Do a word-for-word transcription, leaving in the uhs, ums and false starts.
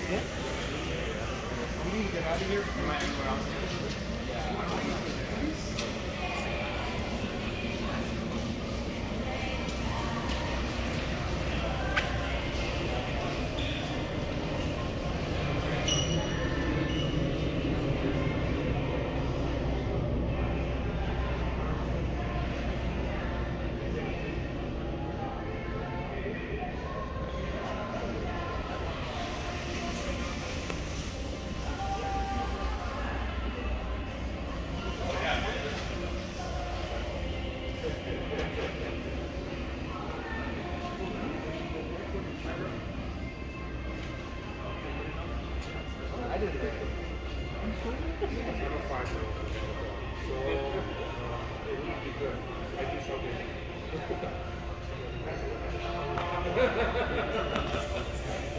Yeah. You need to get out of here. Am I anywhere else? I did it. I'm a five-year-old. So, uh, it would be good. I do something.